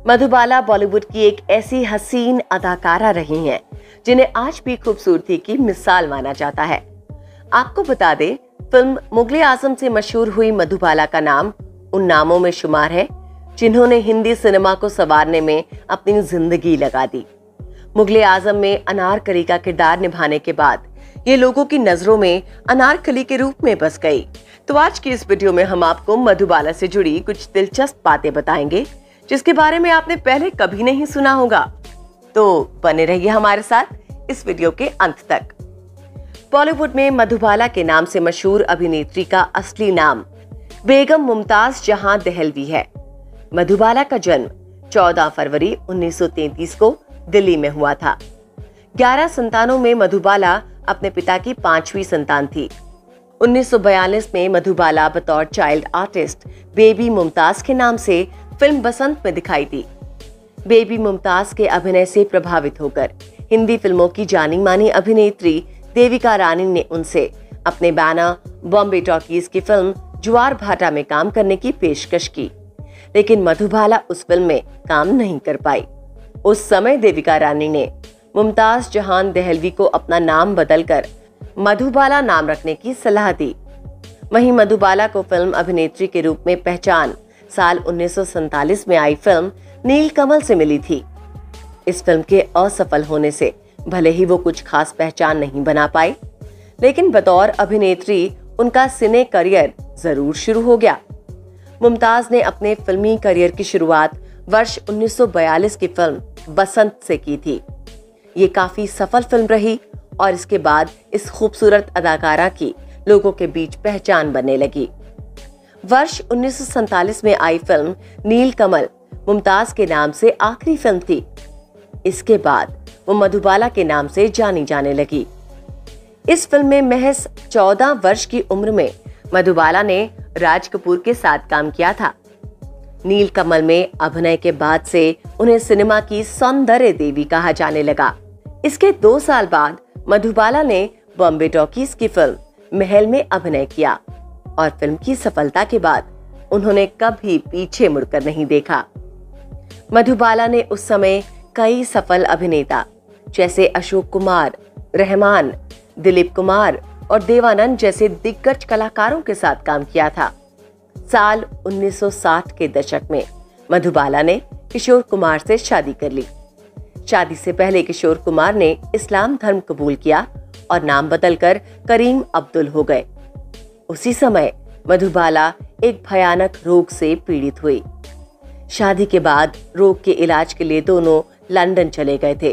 मधुबाला बॉलीवुड की एक ऐसी हसीन अदाकारा रही हैं जिन्हें आज भी खूबसूरती की मिसाल माना जाता है। आपको बता दें, फिल्म मुगले आजम से मशहूर हुई मधुबाला का नाम उन नामों में शुमार है जिन्होंने हिंदी सिनेमा को संवारने में अपनी जिंदगी लगा दी। मुगले आजम में अनारकली का किरदार निभाने के बाद ये लोगों की नजरों में अनारकली के रूप में बस गई। तो आज की इस वीडियो में हम आपको मधुबाला से जुड़ी कुछ दिलचस्प बातें बताएंगे जिसके बारे में आपने पहले कभी नहीं सुना होगा। तो बने रहिए हमारे साथ इस वीडियो के अंत तक। बॉलीवुड में मधुबाला के नाम से मशहूर अभिनेत्री का असली नाम बेगम मुमताज जहां दहलवी है। मधुबाला का जन्म 14 फरवरी 1933 को दिल्ली में हुआ था। 11 संतानों में मधुबाला अपने पिता की 5वीं संतान थी। 1942 में मधुबाला बतौर चाइल्ड आर्टिस्ट बेबी मुमताज के नाम से फिल्म बसंत में दिखाई दी। बेबी मुमताज के अभिनय से प्रभावित होकर हिंदी फिल्मों की जानी मानी अभिनेत्री देविका रानी ने उनसे अपने बैनर बॉम्बे टॉकीज की फिल्म ज्वार भाटा में काम करने की पेशकश की, लेकिन मधुबाला उस फिल्म में काम नहीं कर पाई। उस समय देविका रानी ने मुमताज जहां दहलवी को अपना नाम बदलकर मधुबाला नाम रखने की सलाह दी। वहीं मधुबाला को फिल्म अभिनेत्री के रूप में पहचान साल 1947 में आई फिल्म नीलकमल से मिली थी। इस फिल्म के असफल होने से भले ही वो कुछ खास पहचान नहीं बना पाई, लेकिन बतौर अभिनेत्री उनका सिने करियर जरूर शुरू हो गया। मुमताज ने अपने फिल्मी करियर की शुरुआत वर्ष 1942 की फिल्म बसंत से की थी। ये काफी सफल फिल्म रही और इसके बाद इस खूबसूरत अदाकारा की लोगों के बीच पहचान बनने लगी। वर्ष 1947 में आई फिल्म नीलकमल मुमताज के नाम से आखिरी फिल्म थी। इसके बाद वो मधुबाला के नाम से जानी जाने लगी। इस फिल्म में महज 14 वर्ष की उम्र में मधुबाला ने राज कपूर के साथ काम किया था। नीलकमल में अभिनय के बाद से उन्हें सिनेमा की सौंदर्य देवी कहा जाने लगा। इसके 2 साल बाद मधुबाला ने बॉम्बे टॉकीज की फिल्म महल में अभिनय किया और फिल्म की सफलता के बाद उन्होंने कभी पीछे मुड़कर नहीं देखा। मधुबाला ने उस समय कई सफल अभिनेता जैसे अशोक कुमार, रहमान, दिलीप कुमार और देवानंद जैसे दिग्गज कलाकारों के साथ काम किया था। साल 1960 के दशक में मधुबाला ने किशोर कुमार से शादी कर ली। शादी से पहले किशोर कुमार ने इस्लाम धर्म कबूल किया और नाम बदलकर करीम अब्दुल हो गए। उसी समय मधुबाला एक भयानक रोग से पीड़ित हुई। शादी के बाद रोग के इलाज के लिए दोनों लंदन चले गए थे।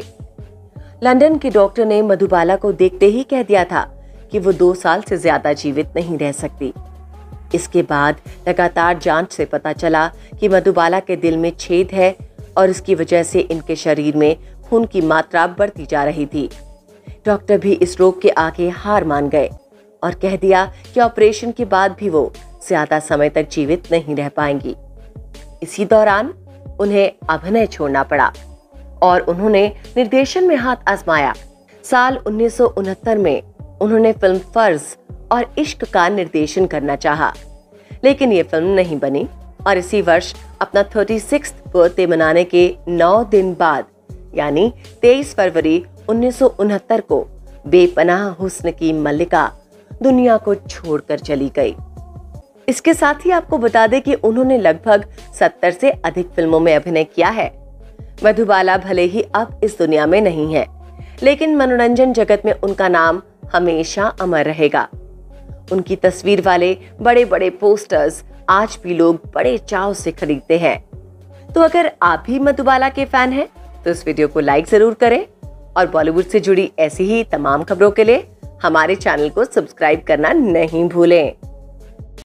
लंदन के डॉक्टर ने मधुबाला को देखते ही कह दिया था कि वो 2 साल से ज्यादा जीवित नहीं रह सकती। इसके बाद लगातार जांच से पता चला कि मधुबाला के दिल में छेद है और इसकी वजह से इनके शरीर में खून की मात्रा बढ़ती जा रही थी। डॉक्टर भी इस रोग के आगे हार मान गए और कह दिया कि ऑपरेशन के बाद भी वो ज्यादा समय तक जीवित नहीं रह पाएंगी। इसी दौरान उन्हें अभिनय छोड़ना पड़ा और उन्होंने निर्देशन में हाथ आजमाया। साल 1969 में उन्होंने फिल्म फर्ज और इश्क का निर्देशन करना चाहा, लेकिन ये फिल्म नहीं बनी और इसी वर्ष अपना 36th बर्थडे मनाने के 9 दिन बाद यानी 23 फरवरी 1969 को बेपनाह हुस्न की मल्लिका दुनिया को छोड़कर चली गई। इसके साथ ही आपको बता दें कि उन्होंने लगभग 70 से अधिक फिल्मों में अभिनय किया है। मधुबाला भले ही अब इस दुनिया में नहीं है, लेकिन मनोरंजन जगत में उनका नाम हमेशा अमर रहेगा। उनकी तस्वीर वाले बड़े बड़े पोस्टर्स आज भी लोग बड़े चाव से खरीदते हैं। तो अगर आप भी मधुबाला के फैन हैं तो इस वीडियो को लाइक जरूर करें और बॉलीवुड से जुड़ी ऐसी ही तमाम खबरों के लिए हमारे चैनल को सब्सक्राइब करना नहीं भूलें।